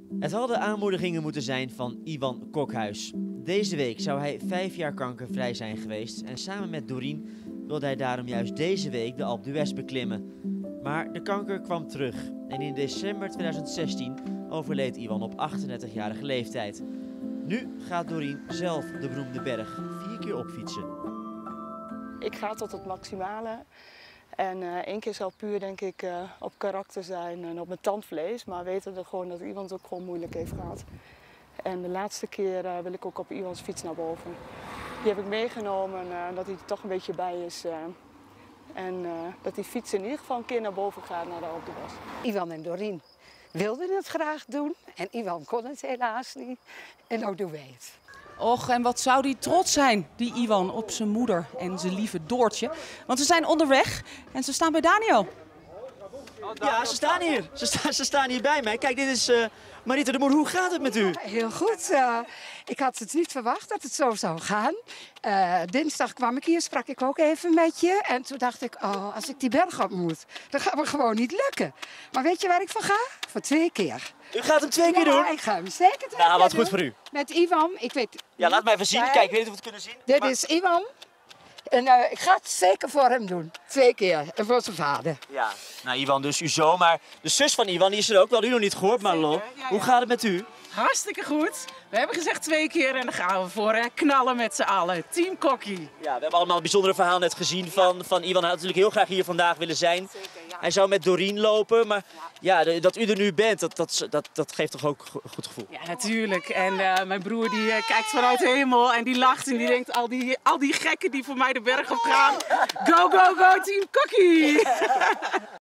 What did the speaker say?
Het hadden aanmoedigingen moeten zijn van Iwan Kokhuis. Deze week zou hij 5 jaar kankervrij zijn geweest en samen met Dorien wilde hij daarom juist deze week de Alpe d'Huez beklimmen. Maar de kanker kwam terug en in december 2016 overleed Iwan op 38-jarige leeftijd. Nu gaat Dorien zelf de beroemde berg 4 keer opfietsen. Ik ga tot het maximale. En 1 keer zal puur denk ik op karakter zijn en op mijn tandvlees. Maar weten we gewoon dat Iwan het ook gewoon moeilijk heeft gehad. En de laatste keer wil ik ook op Iwans fiets naar boven. Die heb ik meegenomen dat hij er toch een beetje bij is. En dat die fiets in ieder geval een keer naar boven gaat naar de Alpe d'Huez. Iwan en Dorien wilden het graag doen en Iwan kon het helaas niet. En nou doen wij het. Och, en wat zou die trots zijn, die Iwan, op zijn moeder en zijn lieve Doortje. Want ze zijn onderweg en ze staan bij Daniel. Ja, ze staan hier. Ze staan hier bij mij. Kijk, dit is Marita de Moer. Hoe gaat het met u? Heel goed. Ik had het niet verwacht dat het zo zou gaan. Dinsdag kwam ik hier, sprak ik ook even met je. En toen dacht ik, oh, als ik die berg op moet, dan gaat me gewoon niet lukken. Maar weet je waar ik voor ga? Voor 2 keer. U gaat hem 2 keer doen? Ja, ik ga hem zeker 2 keer Nou, wat doen. goed voor u. Met Iwan. Ik weet. Ja, laat mij even zien. Kijk, ik weet niet of we het kunnen zien. Dit Maar- is Iwan. En ik ga het zeker voor hem doen. 2 keer. En voor zijn vader. Ja, nou Iwan dus uw zoon, maar de zus van Iwan die is er ook wel. U nog niet gehoord, Marlo. Zeker, ja. Hoe gaat het met u? Hartstikke goed. We hebben gezegd 2 keer en daar gaan we voor. Hè. Knallen met z'n allen. Team Kokkie. Ja, we hebben allemaal een bijzondere verhaal net gezien van Iwan. Hij had natuurlijk heel graag hier vandaag willen zijn. Hij zou met Dorien lopen, maar ja, dat u er nu bent, dat geeft toch ook een goed gevoel. Ja, natuurlijk. En mijn broer die kijkt vanuit de hemel en die lacht en die denkt al die gekken die voor mij de berg op gaan. Go, go, go, Team Kokkie!